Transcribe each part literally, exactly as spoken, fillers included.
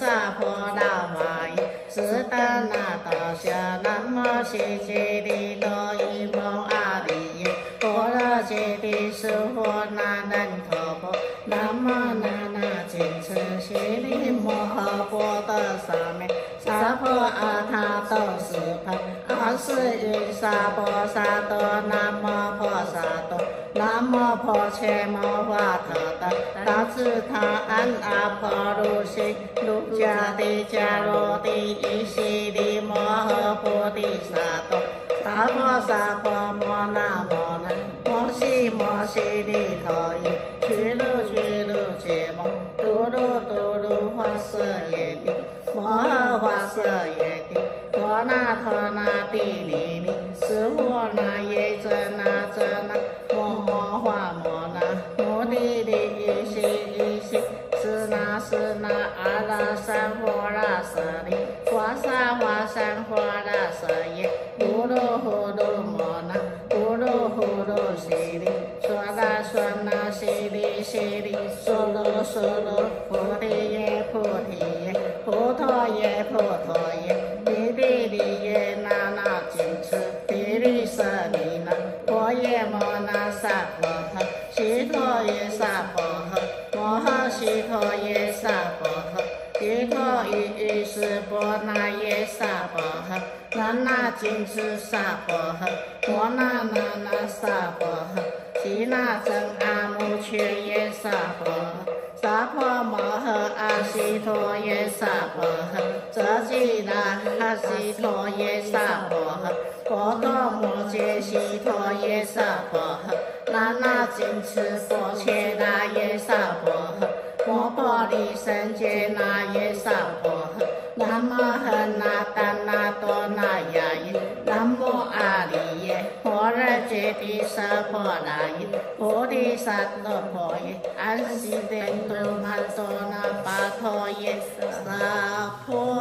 萨婆那华耶，斯达那达夏，南无悉吉利多伊蒙阿利耶，般若揭谛释佛那难陀婆，南无那那谨墀悉利摩诃波多萨美，萨婆阿他多斯盘，阿斯云萨婆萨多，南无婆萨多，南无婆伽摩花特达，达智他安阿婆卢悉，卢迦帝迦罗帝伊悉利摩诃菩提萨埵，萨婆萨婆摩那摩那，摩悉摩悉利陀耶，俱卢俱卢羯摩，嘟噜嘟噜花色耶帝，摩诃花色耶帝，陀那陀那帝利利，斯佛那耶遮那遮那，摩摩花摩那，摩帝利伊悉伊悉，斯那斯那阿拉三佛拉舍利，花萨花三佛拉舍耶，呼噜呼噜摩那，呼噜呼噜悉利，娑那娑那悉利悉利，娑罗娑罗，菩提耶菩提耶，菩陀耶菩陀耶，利利利耶那那谨墀，毗利舍利那，婆耶摩那萨婆诃，悉陀耶萨婆诃，摩诃悉陀耶萨婆诃，悉陀喻喻斯波那耶萨婆诃，那那谨墀萨婆诃，摩那那那萨婆诃，悉那僧阿穆却耶萨婆诃，萨婆摩诃阿悉陀耶萨婆诃，遮吉那阿悉陀耶萨婆诃，波多摩揭悉陀耶萨婆诃，那那谨墀波切那耶萨婆诃，摩婆利胜揭那耶萨婆诃，南无恒那怛那多那耶耶，南无阿利耶，般若揭谛舍婆那耶，菩提萨埵婆耶，安悉殿度曼多那巴陀耶萨婆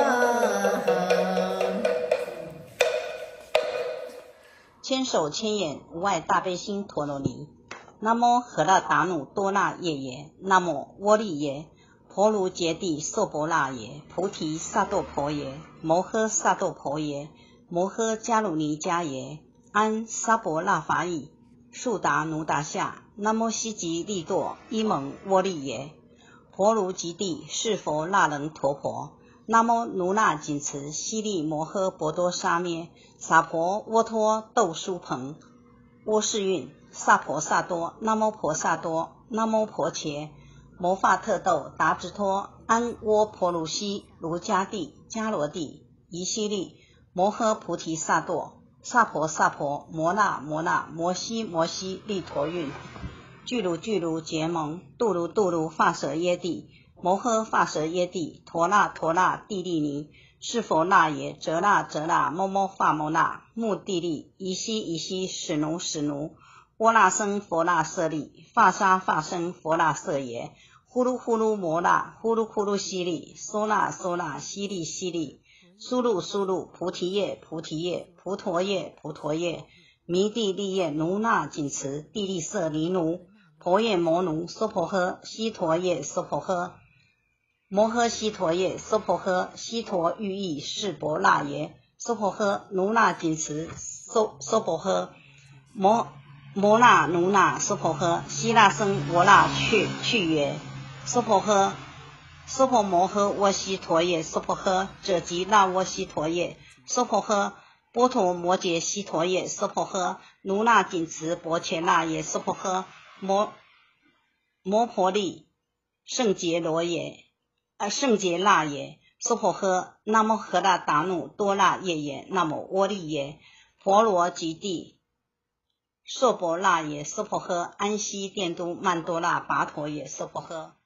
诃。 千手千眼无碍大悲心陀罗尼，南无荷那达努多那夜耶，南无窝利耶，婆卢揭谛娑婆那耶，菩提萨埵婆耶，摩诃萨埵婆耶，摩诃迦卢尼迦耶，安萨婆那法已，速达努达夏，南无悉吉利多伊蒙窝利耶，婆卢揭谛是佛那能陀婆，南无努那谨墀悉利摩诃波多沙咩，萨婆沃托豆书朋，沃世运萨婆萨多，南无婆萨多，南无婆伽摩发特豆达直托，安窝婆卢悉卢迦帝迦罗帝夷悉利摩诃菩提萨埵，萨婆萨婆摩那摩那摩悉摩悉利陀运，俱卢俱卢羯蒙，度卢度卢发舍耶帝，摩诃发舍耶帝，陀那陀那帝利尼，是佛那耶，则那则那，摩摩发摩那，目地利，夷悉夷悉，使奴使奴，窝那僧佛那舍利，发沙发僧佛那舍耶，呼噜呼噜摩那，呼噜呼噜悉利，娑那娑那，悉利悉利，苏噜苏噜，菩提叶菩提叶，菩陀叶菩陀叶，弥地利叶奴那谨墀，地利舍离奴，婆耶摩奴娑婆诃，悉陀叶娑婆诃，摩诃悉陀叶娑婆诃，悉陀喻意是婆那耶娑婆诃，奴那谨墀娑娑婆诃，摩摩那奴那娑婆诃，悉那僧摩那去去耶娑婆诃，娑婆摩诃沃悉陀耶娑婆诃，者吉那沃悉陀耶娑婆诃，波陀摩羯悉陀耶娑婆诃，奴那谨墀波切那耶娑婆诃，摩摩婆利胜羯罗耶呃胜羯那耶娑婆诃，南无荷那达努多那夜耶，南无窝利耶，婆罗揭谛娑婆那耶娑婆诃，安悉殿都曼多那跋陀耶娑婆诃。